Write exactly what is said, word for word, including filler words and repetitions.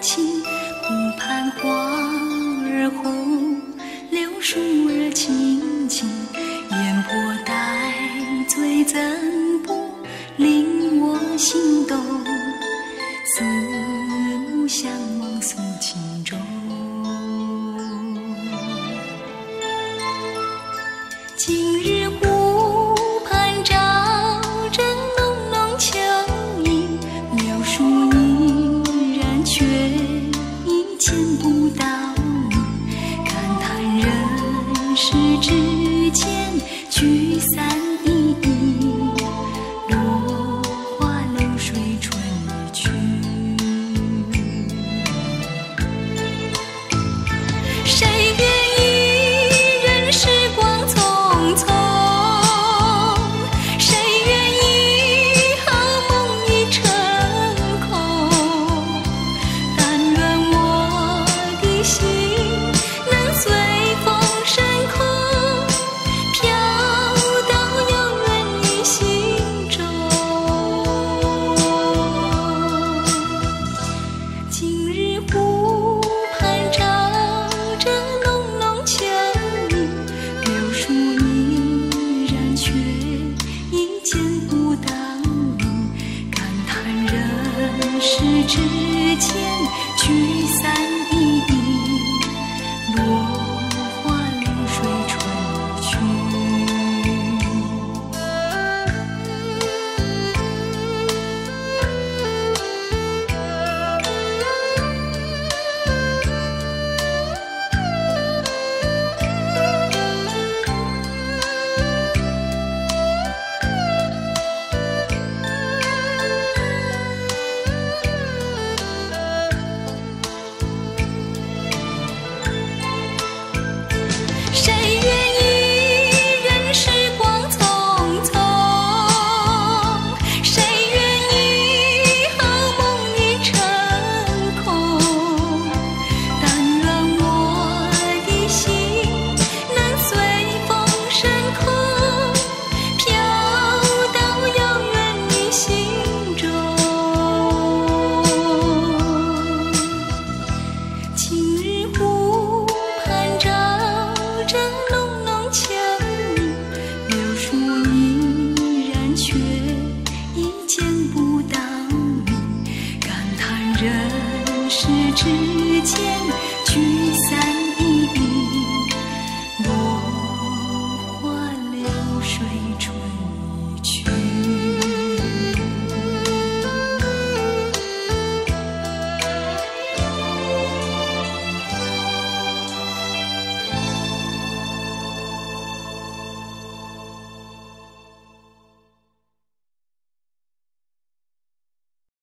情，湖畔花儿红，柳树儿青青，烟波带醉怎不令我心动？四目相望诉情衷。今日湖畔照着浓浓秋意，柳树依然却已见不到你。感叹人世之间聚散依依，落花流水春已去。谁愿意任时光匆匆，谁愿意好梦已成空？但愿我的心能随风升空，飘到永远你心中。今日湖畔照着浓浓秋意，柳树依然却已见不到你。感叹人世之间聚散依依，落花流水春已去。谁愿意任时光匆匆？谁愿意好梦已成空？但愿我的心能随风升空，飘到永远你心中。今日湖畔照着浓浓秋意，柳树依然却